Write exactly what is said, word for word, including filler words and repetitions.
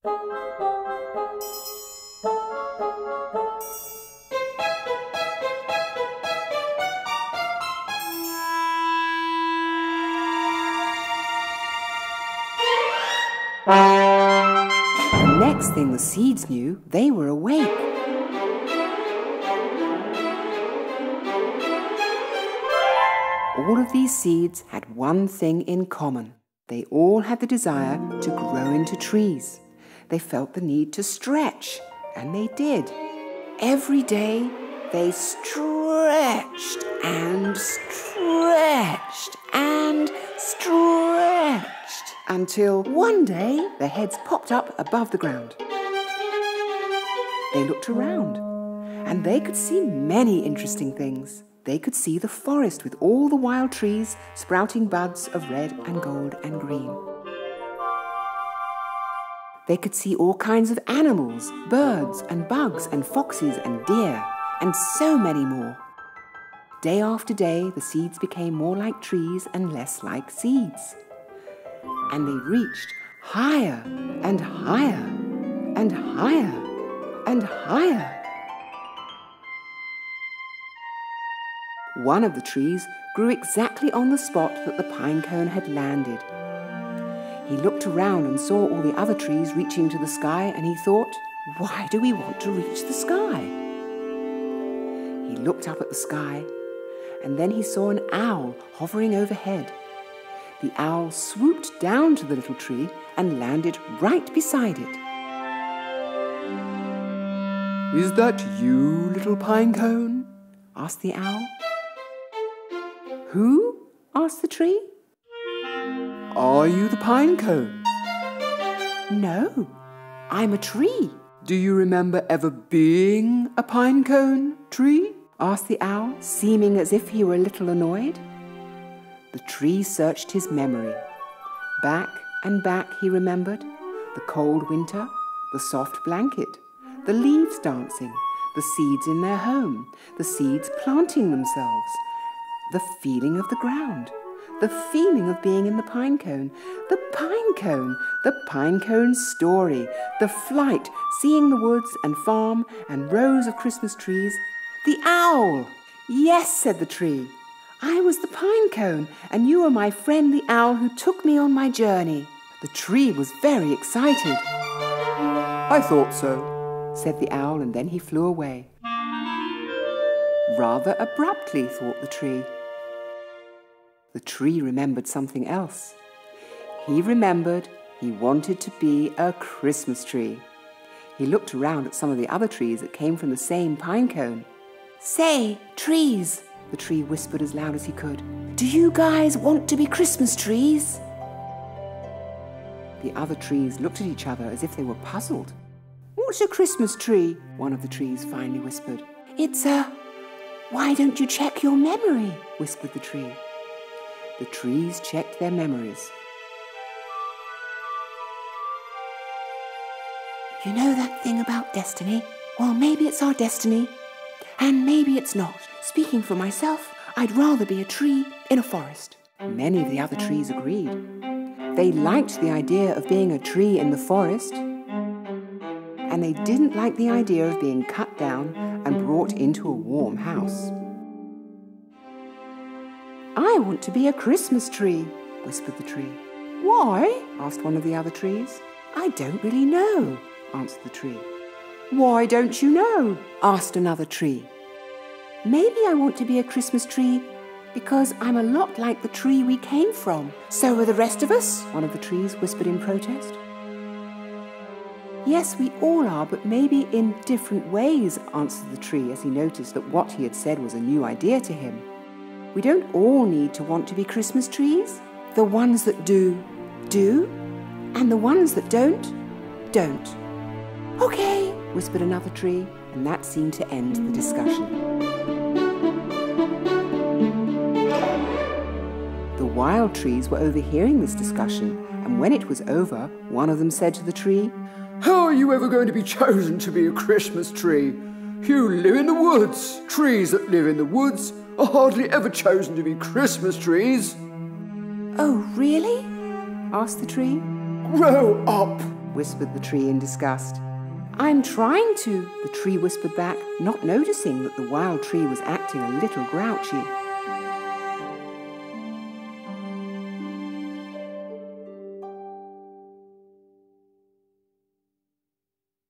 The next thing the seeds knew, they were awake. All of these seeds had one thing in common. They all had the desire to grow into trees. They felt the need to stretch, and they did. Every day, they stretched and stretched and stretched until one day their heads popped up above the ground. They looked around, and they could see many interesting things. They could see the forest with all the wild trees sprouting buds of red and gold and green. They could see all kinds of animals, birds and bugs and foxes and deer, and so many more. Day after day, the seeds became more like trees and less like seeds. And they reached higher and higher and higher and higher. One of the trees grew exactly on the spot that the pinecone had landed. He looked around and saw all the other trees reaching to the sky, and he thought, why do we want to reach the sky? He looked up at the sky, and then he saw an owl hovering overhead. The owl swooped down to the little tree and landed right beside it. "Is that you, little pinecone?" asked the owl. "Who?" asked the tree. "Are you the pinecone?" "No, I'm a tree." "Do you remember ever being a pinecone tree?" asked the owl, seeming as if he were a little annoyed. The tree searched his memory. Back and back he remembered the cold winter, the soft blanket, the leaves dancing, the seeds in their home, the seeds planting themselves, the feeling of the ground, the feeling of being in the pinecone, the pinecone, the pinecone story, the flight, seeing the woods and farm and rows of Christmas trees, the owl. "Yes," said the tree, "I was the pinecone, and you were my friend the owl who took me on my journey." The tree was very excited. "I thought so," said the owl, and then he flew away. Rather abruptly, thought the tree. The tree remembered something else. He remembered he wanted to be a Christmas tree. He looked around at some of the other trees that came from the same pinecone. "Say, trees," the tree whispered as loud as he could, "do you guys want to be Christmas trees?" The other trees looked at each other as if they were puzzled. "What's a Christmas tree?" one of the trees finally whispered. "It's a... Why don't you check your memory?" whispered the tree. The trees checked their memories. "You know that thing about destiny? Well, maybe it's our destiny, and maybe it's not. Speaking for myself, I'd rather be a tree in a forest." Many of the other trees agreed. They liked the idea of being a tree in the forest, and they didn't like the idea of being cut down and brought into a warm house. "I want to be a Christmas tree," whispered the tree. "Why?" asked one of the other trees. "I don't really know," answered the tree. "Why don't you know?" asked another tree. "Maybe I want to be a Christmas tree because I'm a lot like the tree we came from. So are the rest of us," one of the trees whispered in protest. "Yes, we all are, but maybe in different ways," answered the tree as he noticed that what he had said was a new idea to him. "We don't all need to want to be Christmas trees. The ones that do, do, and the ones that don't, don't." "Okay," whispered another tree, and that seemed to end the discussion. The wild trees were overhearing this discussion, and when it was over, one of them said to the tree, "How are you ever going to be chosen to be a Christmas tree? You live in the woods. Trees that live in the woods are hardly ever chosen to be Christmas trees." "Oh, really?" asked the tree. "Grow up," whispered the tree in disgust. I'm trying to, the tree whispered back, not noticing that the wild tree was acting a little grouchy.